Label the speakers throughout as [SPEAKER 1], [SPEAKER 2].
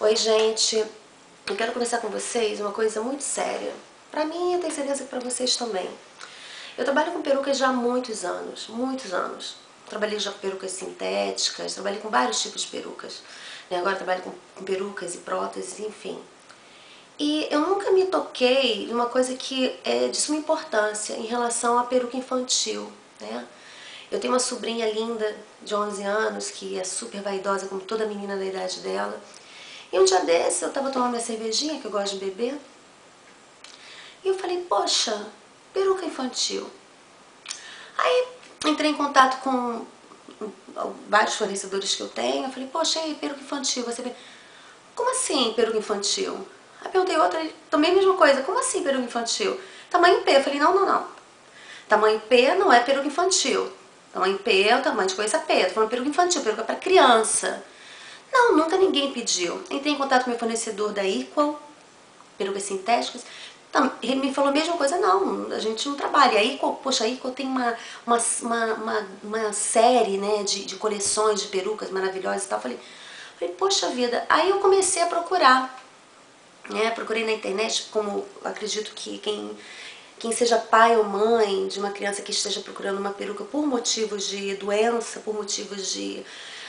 [SPEAKER 1] Oi, gente. Eu quero conversar com vocês uma coisa muito séria. Pra mim, eu tenho certeza que pra vocês também. Eu trabalho com perucas já há muitos anos, muitos anos. Trabalhei já com perucas sintéticas, trabalhei com vários tipos de perucas. Agora trabalho com perucas e próteses, enfim. E eu nunca me toquei numa coisa que é de suma importância em relação à peruca infantil, né? Eu tenho uma sobrinha linda de 11 anos que é super vaidosa, como toda menina da idade dela. E um dia desse eu tava tomando minha cervejinha, que eu gosto de beber, e eu falei, poxa, peruca infantil. Aí entrei em contato com vários fornecedores que eu tenho, eu falei, poxa, aí, peruca infantil, você... Como assim peruca infantil? Aí perguntei outra, também a mesma coisa, como assim peruca infantil? Tamanho P, eu falei, não. Tamanho P não é peruca infantil. Tamanho P é o tamanho de coisa P, eu tô falando peruca infantil, peruca pra criança. Não, nunca ninguém pediu. Entrei em contato com meu fornecedor da Equal, perucas sintéticas. Ele me falou a mesma coisa, não, a gente não trabalha. A Equal, poxa, a Equal tem uma série, né, de coleções de perucas maravilhosas e tal. Falei, poxa vida. Aí eu comecei a procurar, né, procurei na internet, como acredito que quem seja pai ou mãe de uma criança que esteja procurando uma peruca por motivos de doença, por motivos de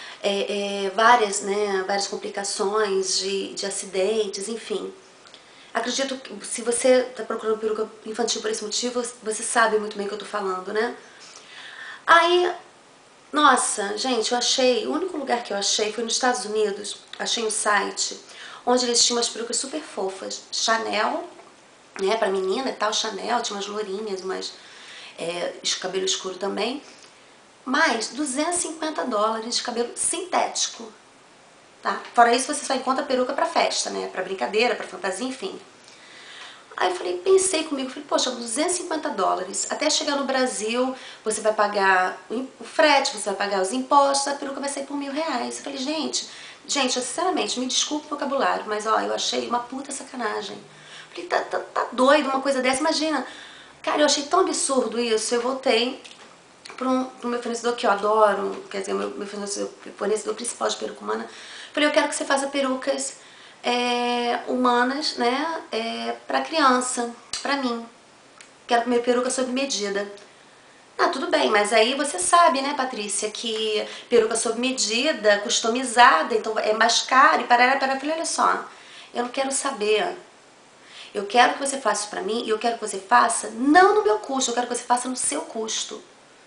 [SPEAKER 1] várias complicações de acidentes, enfim. Acredito que se você está procurando peruca infantil por esse motivo, você sabe muito bem o que eu tô falando, né? Aí, nossa, gente, eu achei, o único lugar que eu achei foi nos Estados Unidos, achei um site onde eles tinham umas perucas super fofas, Chanel, né, pra menina e tal, Chanel, tinha umas lourinhas, cabelo escuro também, mais $250 de cabelo sintético, tá? Fora isso, você só encontra peruca pra festa, né, pra brincadeira, pra fantasia, enfim. Aí eu falei, pensei comigo, falei, poxa, $250, até chegar no Brasil, você vai pagar o frete, você vai pagar os impostos, a peruca vai sair por R$1.000. Eu falei, gente, eu, sinceramente, me desculpe o vocabulário, mas ó, eu achei uma puta sacanagem. Eu falei, tá doido uma coisa dessa, imagina. Cara, eu achei tão absurdo isso, eu voltei pro meu fornecedor que eu adoro, quer dizer, meu fornecedor principal de peruca humana. Falei, eu quero que você faça perucas humanas, né, pra criança, pra mim. Quero comer peruca sob medida. Ah, tudo bem, mas aí você sabe, né, Patrícia, que peruca sob medida, customizada, então é mais caro e parará. Eu falei, olha só, eu não quero saber. Eu quero que você faça isso pra mim e eu quero que você faça não no meu custo, eu quero que você faça no seu custo.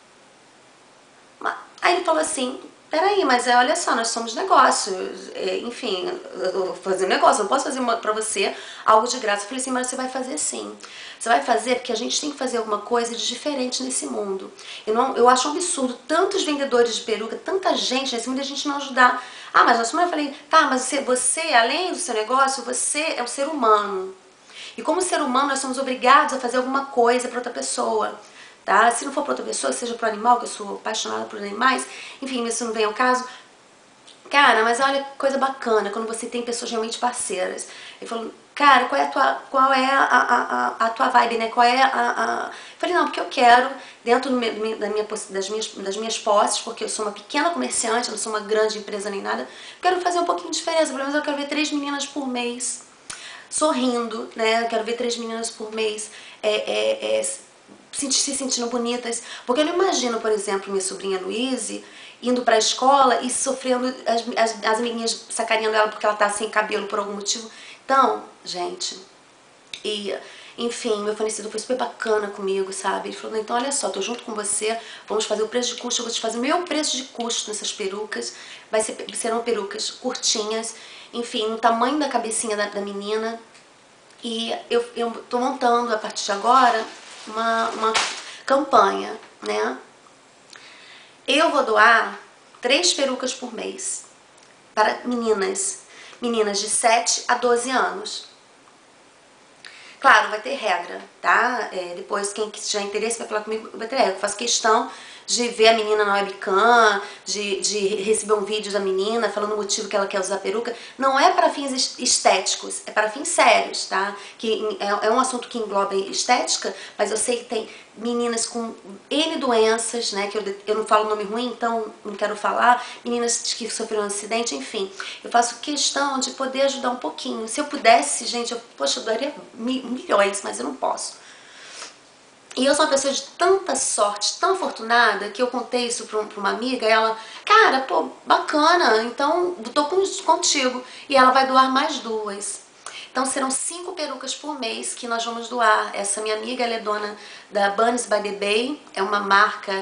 [SPEAKER 1] Aí ele falou assim, peraí, mas olha só, nós somos negócios, enfim, eu vou fazer um negócio, eu não posso fazer pra você algo de graça. Eu falei assim, mas você vai fazer sim. Você vai fazer porque a gente tem que fazer alguma coisa de diferente nesse mundo. Eu acho um absurdo tantos vendedores de peruca, tanta gente nesse mundo, e a gente não ajudar. Ah, mas nós eu falei, tá, mas você, além do seu negócio, você é um ser humano. E como ser humano, nós somos obrigados a fazer alguma coisa para outra pessoa. Tá? Se não for para outra pessoa, seja para o animal, que eu sou apaixonada por animais, enfim, isso não vem ao caso. Cara, mas olha que coisa bacana quando você tem pessoas realmente parceiras. Ele falou, cara, qual é a tua vibe, né? Qual é a... Eu falei, não, porque eu quero, dentro das minhas posses, porque eu sou uma pequena comerciante, eu não sou uma grande empresa nem nada, eu quero fazer um pouquinho de diferença, pelo menos eu quero ver 3 meninas por mês sorrindo, né? Eu quero ver 3 meninas por mês se sentindo bonitas, porque eu não imagino, por exemplo, minha sobrinha Luíse indo pra escola e sofrendo, as amiguinhas sacaneando ela porque ela tá sem cabelo por algum motivo. Então, gente, enfim, meu fornecedor foi super bacana comigo, sabe? Ele falou, então olha só, tô junto com você, vamos fazer o preço de custo, eu vou te fazer o meu preço de custo nessas perucas, serão perucas curtinhas, enfim, no tamanho da cabecinha da menina, e eu tô montando a partir de agora uma campanha, né? Eu vou doar 3 perucas por mês para meninas de 7 a 12 anos. Claro, vai ter regra, tá? Depois, quem tiver interesse vai falar comigo, vai ter regra. Eu faço questão de ver a menina na webcam, de receber um vídeo da menina falando o motivo que ela quer usar peruca. Não é para fins estéticos, é para fins sérios, tá? Que é um assunto que engloba estética, mas eu sei que tem meninas com N doenças, né, que eu não falo nome ruim, então não quero falar, meninas que sofreram um acidente, enfim. Eu faço questão de poder ajudar um pouquinho. Se eu pudesse, gente, poxa, eu daria milhões, mas eu não posso. E eu sou uma pessoa de tanta sorte, tão afortunada, que eu contei isso pra uma amiga, e ela, cara, pô, bacana, então tô contigo. E ela vai doar mais 2. Então serão 5 perucas por mês que nós vamos doar. Essa minha amiga, ela é dona da Bunnies by the Bay, é uma marca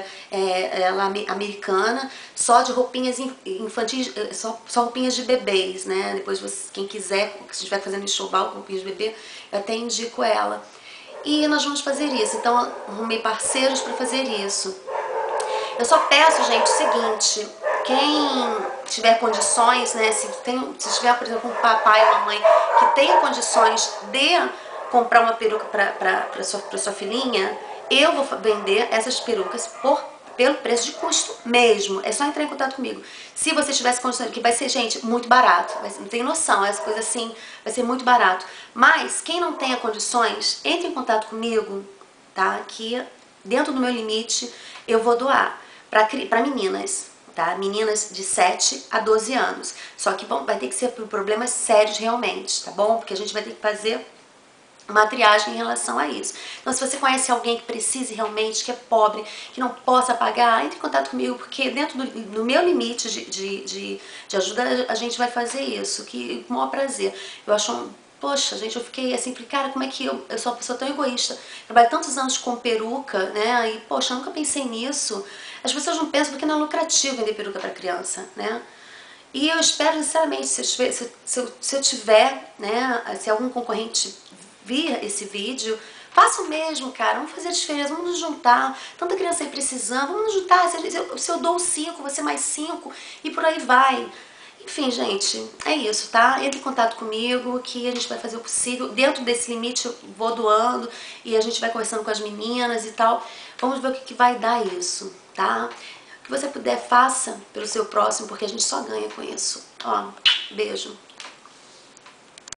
[SPEAKER 1] americana, só de roupinhas infantis, só roupinhas de bebês, né? Depois quem quiser, se a gente estiver fazendo enxoval com roupinhas de bebê, eu até indico ela. E nós vamos fazer isso, então arrumei parceiros para fazer isso. Eu só peço, gente, o seguinte, quem tiver condições, né, se tiver, por exemplo, um papai ou uma mãe que tenha condições de comprar uma peruca para sua filhinha, eu vou vender essas perucas pelo preço de custo mesmo. É só entrar em contato comigo. Se você tivesse condições, que vai ser, gente, muito barato. Não tem noção, essa coisa assim, vai ser muito barato. Mas, quem não tenha condições, entre em contato comigo, tá? Que dentro do meu limite, eu vou doar para meninas, tá? Meninas de 7 a 12 anos. Só que vai ter que ser por problemas sérios realmente, tá bom? Porque a gente vai ter que fazer uma triagem em relação a isso. Então, se você conhece alguém que precise realmente, que é pobre, que não possa pagar, entre em contato comigo, porque dentro do meu limite de ajuda, a gente vai fazer isso, que com o maior prazer. Eu acho, poxa, gente, eu fiquei assim, cara, como é que eu sou uma pessoa tão egoísta, trabalho tantos anos com peruca, né, e poxa, eu nunca pensei nisso. As pessoas não pensam porque não é lucrativo vender peruca para criança, né. E eu espero, sinceramente, se eu tiver, né, se algum concorrente vir esse vídeo, faça o mesmo, cara, vamos fazer diferença, vamos nos juntar, tanta criança aí precisando, vamos nos juntar, se eu dou 5, você mais 5, e por aí vai. Enfim, gente, é isso, tá? Entre em contato comigo, que a gente vai fazer o possível, dentro desse limite eu vou doando, e a gente vai conversando com as meninas e tal, vamos ver o que vai dar isso, tá? O que você puder, faça pelo seu próximo, porque a gente só ganha com isso. Ó, beijo.